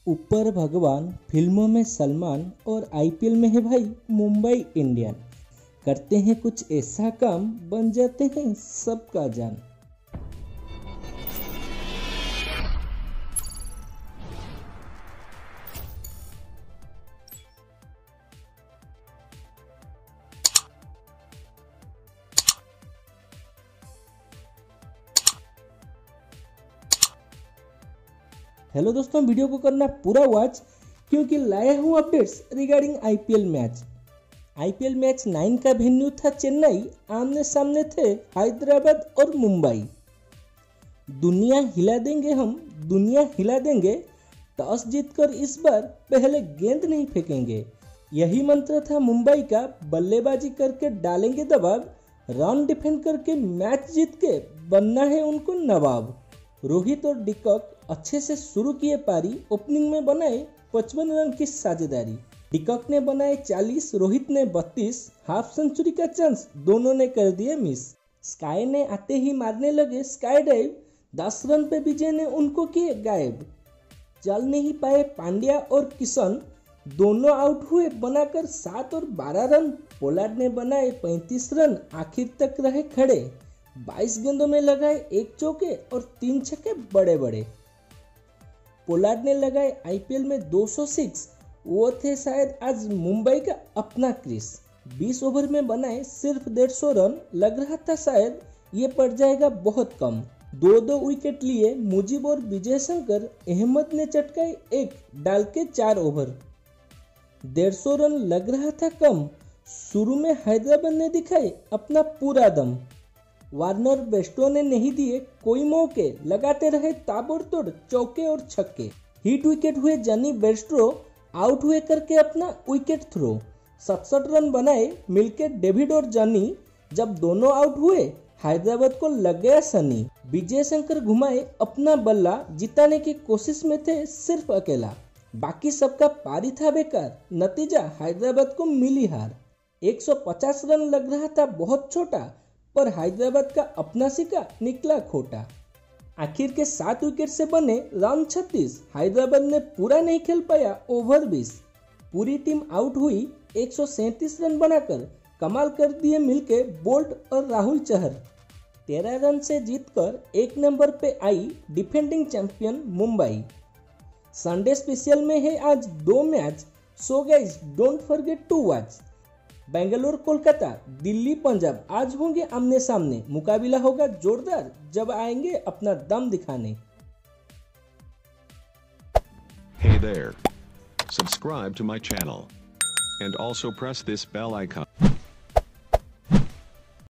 ऊपर भगवान, फिल्मों में सलमान और आईपीएल में है भाई मुंबई इंडियन। करते हैं कुछ ऐसा काम, बन जाते हैं सबका जान। हेलो दोस्तों, वीडियो को करना पूरा वॉच क्योंकि लाया हूँ updates regarding IPL match. IPL match 9 का वेन्यू था चेन्नई, आमने सामने थे हैदराबाद और मुंबई। दुनिया हिला देंगे हम, दुनिया हिला देंगे, टॉस जीतकर इस बार पहले गेंद नहीं फेंकेंगे, यही मंत्र था मुंबई का। बल्लेबाजी करके डालेंगे दबाव, रन डिफेंड करके मैच जीत के बनना है उनको नवाब। रोहित और डिकॉक अच्छे से शुरू किए पारी, ओपनिंग में बनाए 55 रन की साझेदारी। डिकॉक ने बनाए 40, रोहित ने 32, हाफ सेंचुरी का चांस दोनों ने कर दिए मिस। स्काई ने आते ही मारने लगे स्काई डाइव, 10 रन पे विजय ने उनको किए गायब। चल नहीं पाए पांड्या और किशन, दोनों आउट हुए बनाकर 7 और 12 रन। पोलार्ड ने बनाए 35 रन, आखिर तक रहे खड़े। 22 गेंदों में लगाए 1 चौके और 3 छक्के बड़े बड़े। पोलार्ड ने लगाए आईपीएल में 206, वो थे शायद आज मुंबई का अपना क्रिस। 20 ओवर में बनाए सिर्फ 150 रन, लग रहा था शायद ये पड़ जाएगा बहुत कम। 2 विकेट लिए मुजीब और विजय शंकर, अहमद ने चटकाए 1 डाल के 4 ओवर। 150 रन लग रहा था कम, शुरू में हैदराबाद ने दिखाए अपना पूरा दम। वार्नर बेस्टो ने नहीं दिए कोई मौके, लगाते रहे ताबड़तोड़ चौके और छक्के। हिट विकेट हुए जनी बेस्ट्रो, आउट हुए करके अपना विकेट थ्रो। 67 रन बनाए मिलके डेविड और जनी, जब दोनों आउट हुए हैदराबाद को लग गया सनी। विजय शंकर घुमाए अपना बल्ला, जिताने की कोशिश में थे सिर्फ अकेला, बाकी सबका पारी था बेकार, नतीजा हैदराबाद को मिली हार। 150 रन लग रहा था बहुत छोटा, पर हैदराबाद का अपना सिक्का निकला खोटा। आखिर के 7 विकेट से बने रन 36, हैदराबाद ने पूरा नहीं खेल पाया ओवर 20। पूरी टीम आउट हुई, 137 रन बनाकर कमाल कर दिए मिलके बोल्ट और राहुल चहर। 13 रन से जीतकर 1 नंबर पे आई defending champion Mumbai. Sunday special में है आज 2 match, so guys don't forget to watch. Bangalore Kolkata, Delhi Punjab आज होंगे आमने सामने, मुकाबला होगा जोरदार जब आएंगे अपना दम दिखाने। Hey there. Subscribe to my channel and also press this bell icon.